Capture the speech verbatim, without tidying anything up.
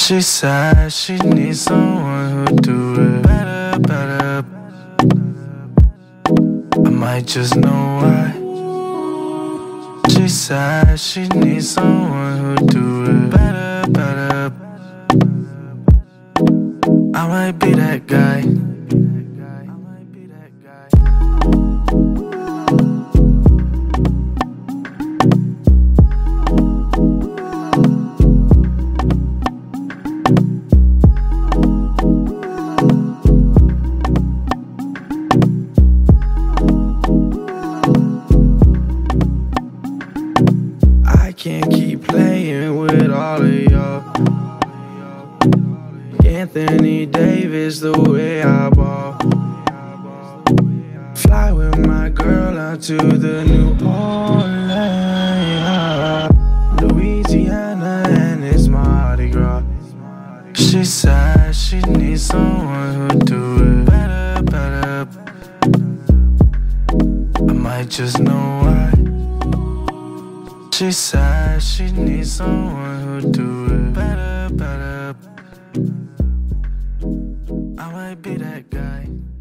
She said she needs someone who do it better, better. I might just know why. She said she needs someone who do it better, better. I might be that guy. I can't keep playing with all of y'all. Anthony Davis, the way I ball. Fly with my girl out to the New Orleans, Louisiana, and it's Mardi Gras. She said she needs someone who do it better, better. I might just know why. She said she needs someone who do it better, better. I might be that guy.